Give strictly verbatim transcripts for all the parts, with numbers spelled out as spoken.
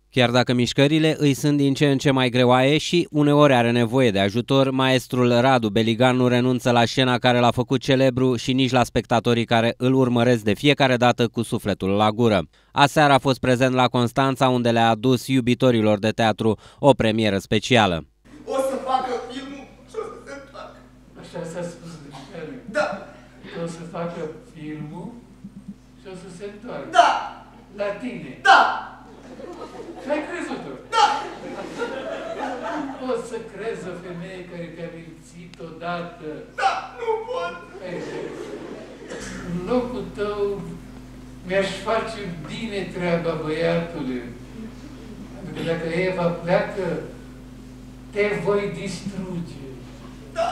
Chiar dacă mișcările îi sunt din ce în ce mai greoaie și uneori are nevoie de ajutor, maestrul Radu Beligan nu renunță la scena care l-a făcut celebru și nici la spectatorii care îl urmăresc de fiecare dată cu sufletul la gură. Aseară a fost prezent la Constanța, unde le-a adus iubitorilor de teatru o premieră specială. O să facă filmul și o să se întoarcă. Așa s-a spus de fiecare. Da. O să facă filmul și o să se întoarcă. Da. La tine. Da. Și ai crezut-o? Da! Nu poți să crezi o femeie care te-a mințit odată. Da, nu pot! În locul tău mi-aș face bine treaba, băiatule. Pentru că dacă Eva pleacă, te voi distruge. Da!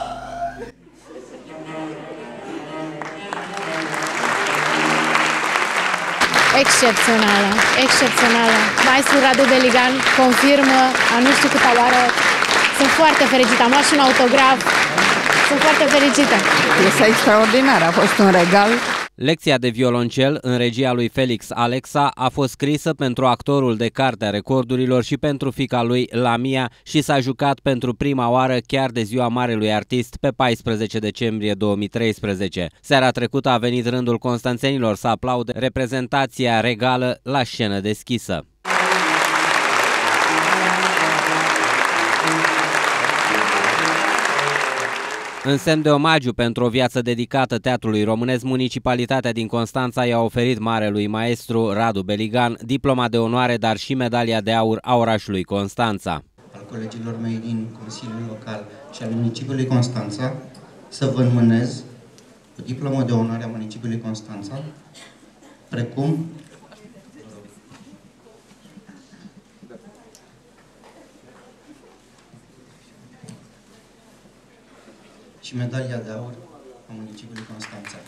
Excepțională, excepțională. Maestrul Radu Beligan confirmă a nu știu câta oară. Sunt foarte fericită, am luat și un autograf. Sunt foarte fericită. Piesa extraordinară, a fost un regal. Lecția de violoncel în regia lui Felix Alexa a fost scrisă pentru actorul de Cartea Recordurilor și pentru fiica lui Lamia și s-a jucat pentru prima oară chiar de ziua marelui artist pe paisprezece decembrie două mii treisprezece. Seara trecută a venit rândul constanțenilor să aplaude reprezentația regală la scenă deschisă. În semn de omagiu pentru o viață dedicată teatrului românesc, municipalitatea din Constanța i-a oferit marelui maestru Radu Beligan diploma de onoare, dar și medalia de aur a orașului Constanța. Al colegilor mei din Consiliul Local și al municipiului Constanța să vă înmânez o diplomă de onoare a municipiului Constanța, precum și medalia de aur a municipiului Constanța.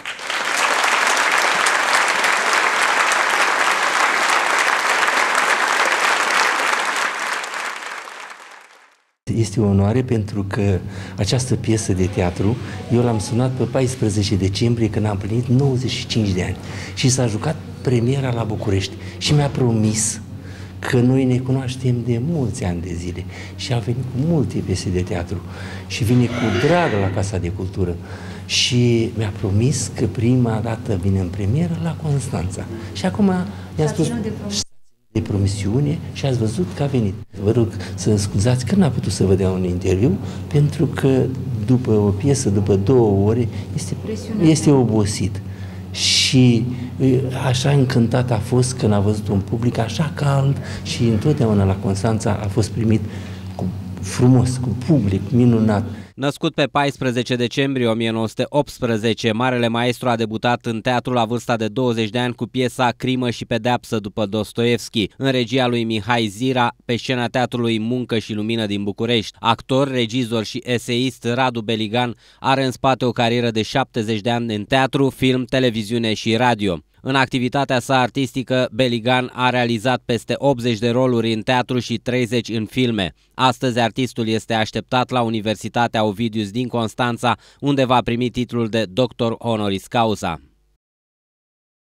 Este o onoare pentru că această piesă de teatru, eu l-am sunat pe paisprezece decembrie când am plinit nouăzeci și cinci de ani și s-a jucat premiera la București și mi-a promis că noi ne cunoaștem de mulți ani de zile și a venit cu multe piese de teatru și vine cu drag la Casa de Cultură și mi-a promis că prima dată vine în premieră la Constanța. Și acum i-am spus de, de promisiune și ați văzut că a venit. Vă rog să scuzați că n-a putut să vă dea un interviu pentru că după o piesă, după două ore, este, este obosit. Și așa încântat a fost când a văzut un public așa cald și întotdeauna la Constanța a fost primit cu frumos, cu public minunat. Născut pe paisprezece decembrie o mie nouă sute optsprezece, marele maestru a debutat în teatru la vârsta de douăzeci de ani cu piesa Crimă și pedeapsă după Dostoevski, în regia lui Mihai Zira, pe scena Teatrului Muncă și Lumină din București. Actor, regizor și eseist, Radu Beligan are în spate o carieră de șaptezeci de ani în teatru, film, televiziune și radio. În activitatea sa artistică, Beligan a realizat peste optzeci de roluri în teatru și treizeci în filme. Astăzi, artistul este așteptat la Universitatea Ovidius din Constanța, unde va primi titlul de doctor honoris causa.